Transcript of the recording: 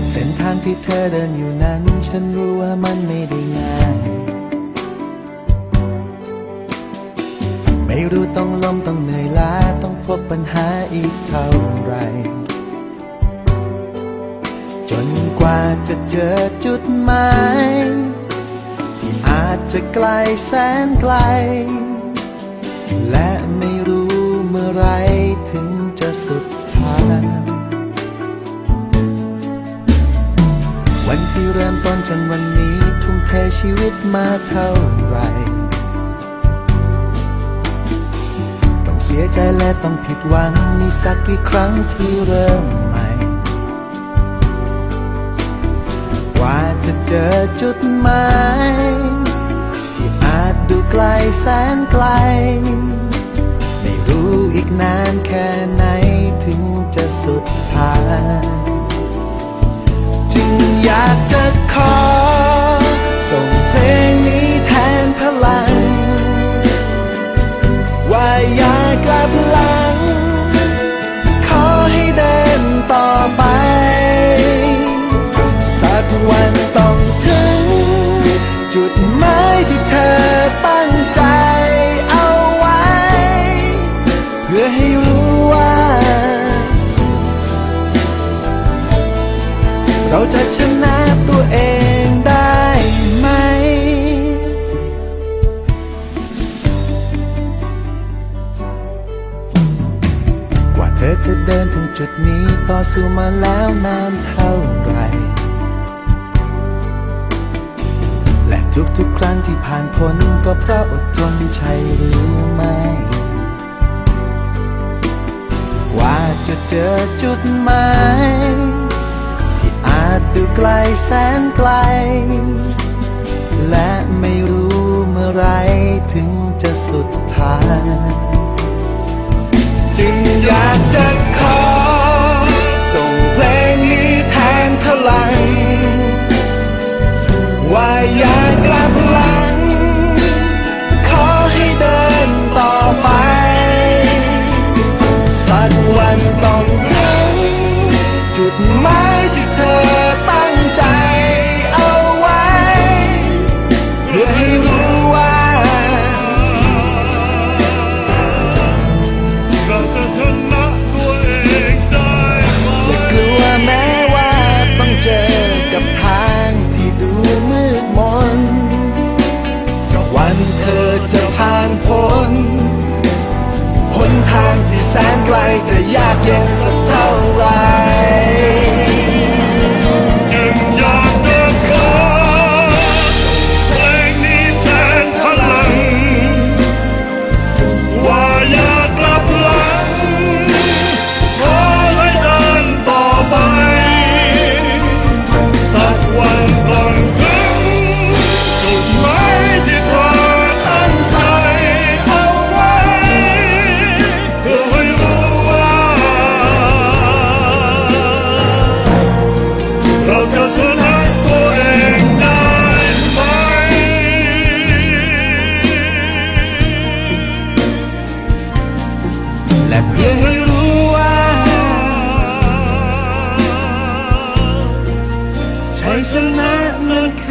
เส้นทางที่เธอเดินอยู่นั้นฉันรู้ว่ามันไม่ได้ง่ายไม่รู้ต้องล้มต้องเหนื่อยล้าต้องพบปัญหาอีกเท่าไรจนกว่าจะเจอจุดหมายที่อาจจะไกลแสนไกลและไม่รู้เมื่อไรถึงจะสุดทางวันที่เริ่มต้นจนวันนี้ทุ่มเทชีวิตมาเท่าไรต้องเสียใจและต้องผิดหวังมีสักกี่ครั้งที่เริ่มใหม่กว่าจะเจอจุดหมายที่อาจดูไกลแสนไกลไม่รู้อีกนานแค่ไหนถึงจะสุดทางจึงอยากจะขอส่งเพลงนี้แทนพลังว่าอย่ากลับหลังขอให้เดินต่อไปสักวันต้องถึงจุดหมายที่เธอตั้งใจเอาไว้เพื่อให้รู้ว่าเราจะชนะตัวเองได้ไหมกว่าเธอจะเดินถึงจุดนี้ต่อสู้มาแล้วนานเท่าไรและทุกๆครั้งที่ผ่านพ้นก็เพราะอดทนใช่หรือไม่กว่าจะเจอจุดหมายที่อาจดูไกลแสนไกลและไม่รู้เมื่อไรถึงจะสุดทางจึงอยากจะขอส่งเพลงนี้แทนพลังว่าอย่ากลับหลังขอให้เดินต่อไปสักวันต้องถึงจุดหมายที่เธอตั้งใจเอาไว้เพื่อให้รู้ว่าเราจะชนะตัวเองได้ไหมอย่ากลัวแม้ว่าต้องเจอกับทางที่ดูมืดมนสักวันเธอจะผ่านพ้นหนทางที่แสนไกลจะยากเย็นสักเท่าไรจึงอยากจะขอเพลงนี้แทนพลังว่าอย่ากลับหลังขอให้เดินต่อไปสักวันต้องถึงจุดหมายที่เธอตั้งใจเอาไว้เพื่อให้รู้ว่าเราจะชนะตัวเองได้ไหมและเพียงให้รู้ว่าชัยชนะนั้น